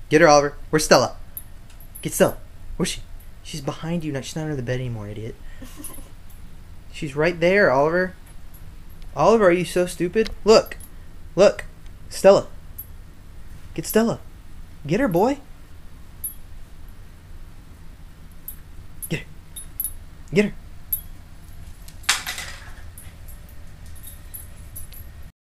Get her, Oliver. Where's Stella? Get Stella. Where's she? She's behind you. She's not under the bed anymore, idiot. She's right there, Oliver. Oliver, are you so stupid? Look. Look. Stella. Get Stella. Get her, boy. Get her. Get her.